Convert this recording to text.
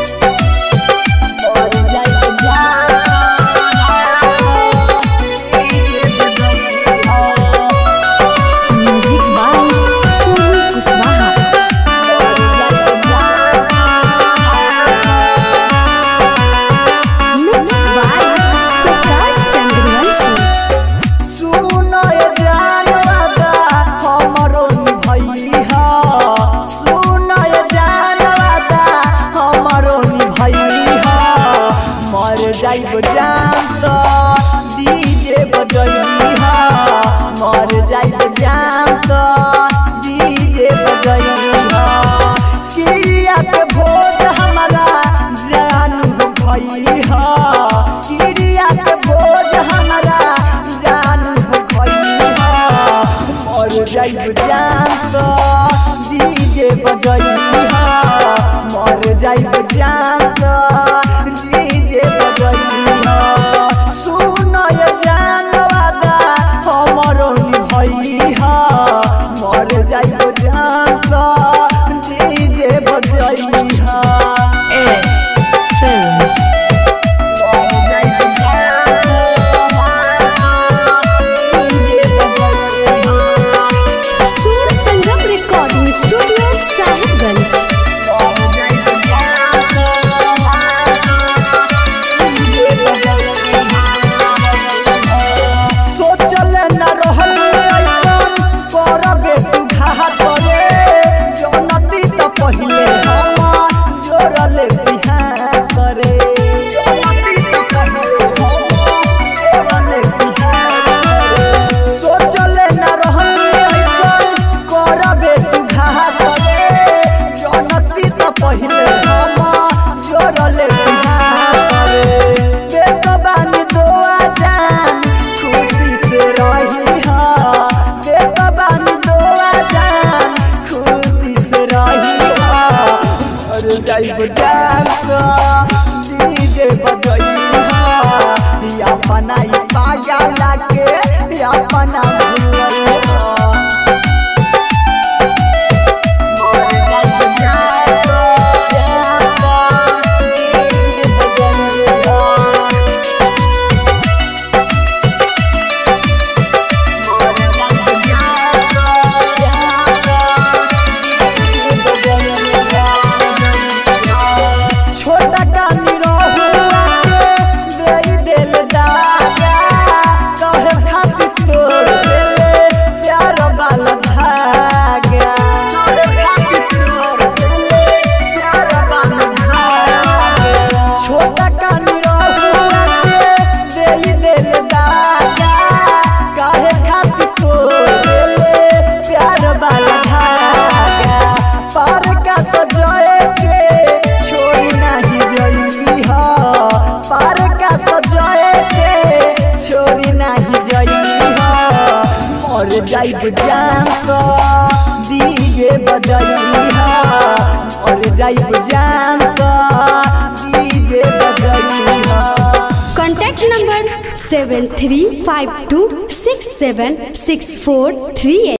जाइब जान तो डीजे बजैली हा, मर जाइब जान तो डीजे बजैली हा। चिड़िया के भोज हमारा जानू खैली हा, चिड़िया के भोज हमारा जानू खैली हा। मर जाइब जान तो डीजे बजैली हा, मर जाइब जान तो डीजे बजैली हा। सुनो ये जान वादा हमरो निभैली हा, मर जाइब जान तो डीजे बजैली हा। एस फिल्म्स सुर संगम रिकॉर्डिंग स्टूडियो साहिबगंज। जाइब जान तो डीजे बजैली हा, अपना ही पागल के अपना भूलैली हा। जाइब जान तो डीजे बजैली हा, और जाइब जान तो डीजे बजैली हा। Contact number 7352676438।